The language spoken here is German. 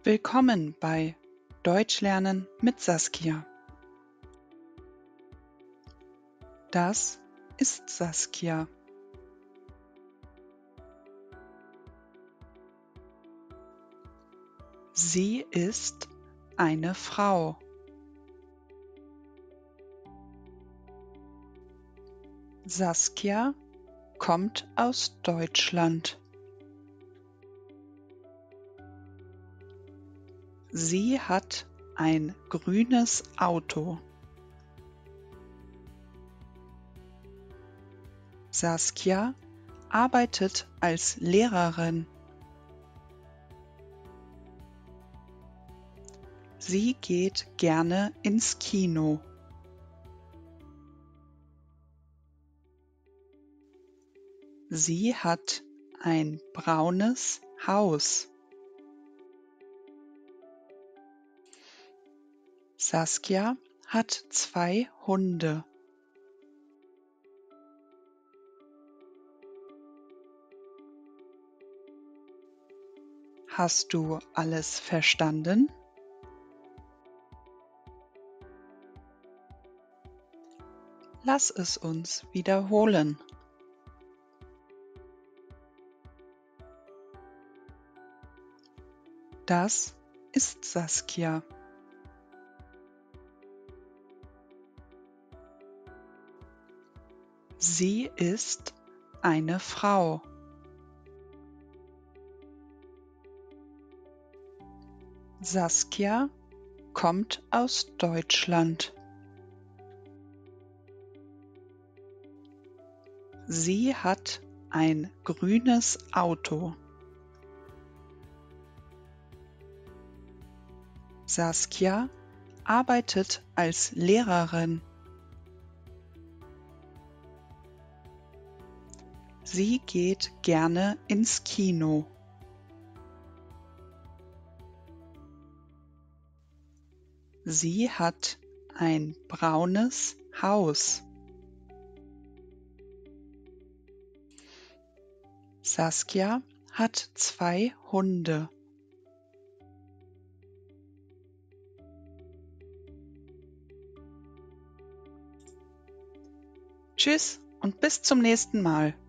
Willkommen bei Deutsch lernen mit Saskia. Das ist Saskia. Sie ist eine Frau. Saskia kommt aus Deutschland. Sie hat ein grünes Auto. Saskia arbeitet als Lehrerin. Sie geht gerne ins Kino. Sie hat ein braunes Haus. Saskia hat 2 Hunde. Hast du alles verstanden? Lass es uns wiederholen. Das ist Saskia. Sie ist eine Frau. Saskia kommt aus Deutschland. Sie hat ein grünes Auto. Saskia arbeitet als Lehrerin. Sie geht gerne ins Kino. Sie hat ein braunes Haus. Saskia hat 2 Hunde. Tschüss und bis zum nächsten Mal.